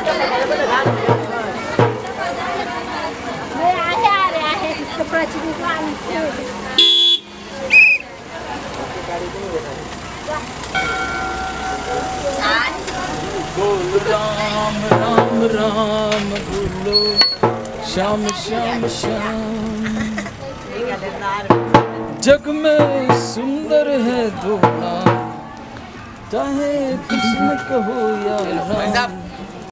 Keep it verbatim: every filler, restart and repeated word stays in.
बोल राम राम राम बोलो श्याम श्याम श्याम। जग में सुंदर है दो नाम, चाहे कृष्ण कहो या राम।